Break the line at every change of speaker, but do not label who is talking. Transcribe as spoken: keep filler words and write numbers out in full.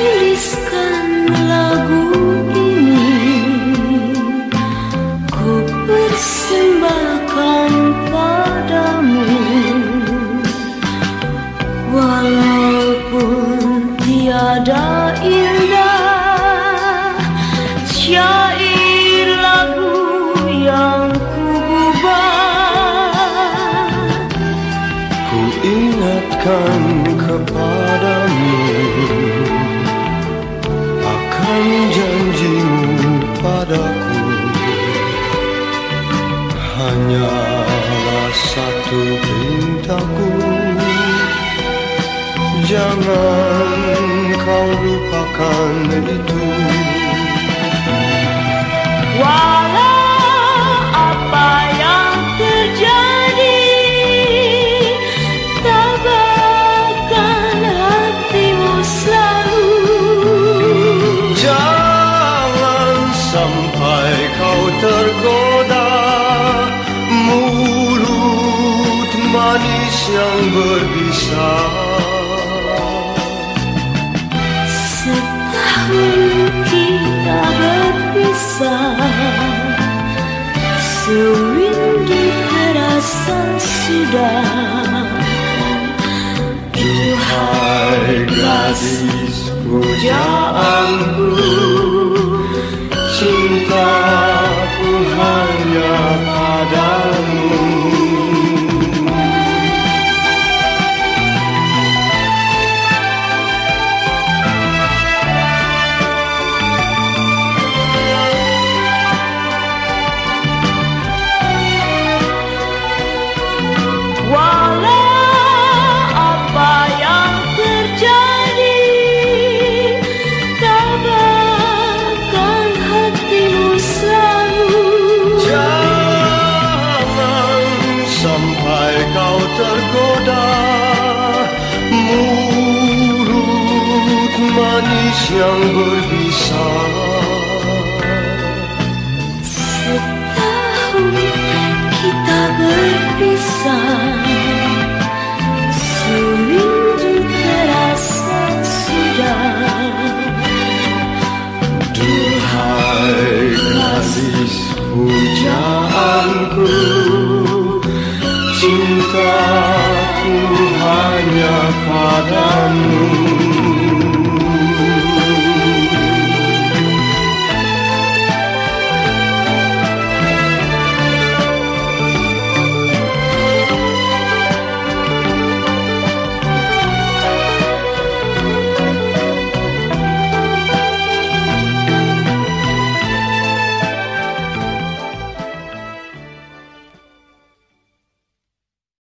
tuliskan lagu ini, ku persembahkan padamu. Walaupun tiada indah syair lagu yang ku ubah,
ku ingatkan kepadamu akan janjimu padaku. Hanyalah satu perintahku, jangan kau lupakan itu.
Walau apa yang terjadi, tabahkan hatimu selalu.
Jangan sampai kau tergoda mulut manis yang berbisa.
Setahun kita berpisah, sewindu terasa sudah.
Duhai gadis pujaanku, cintaku hanya padamu. Tergoda mulut manis yang berbisa.
Setahun kita berpisah, sewindu terasa sudah.
Duhai gadis pujaanku, cintaku hanya padamu.